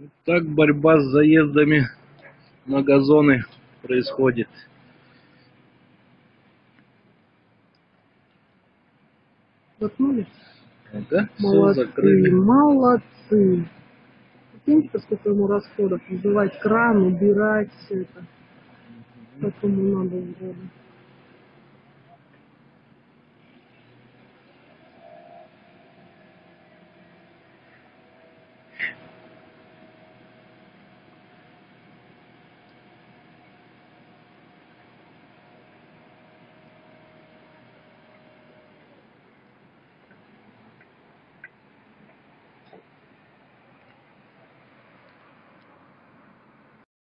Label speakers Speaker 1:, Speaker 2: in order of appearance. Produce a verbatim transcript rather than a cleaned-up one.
Speaker 1: Так борьба с заездами на газоны происходит.
Speaker 2: Заткнули?
Speaker 1: Ага, все
Speaker 2: Молодцы,
Speaker 1: закрыли.
Speaker 2: молодцы. Прикиньте, сколько ему расходов. Вызывать кран, убирать все это. Как ему надо вроде.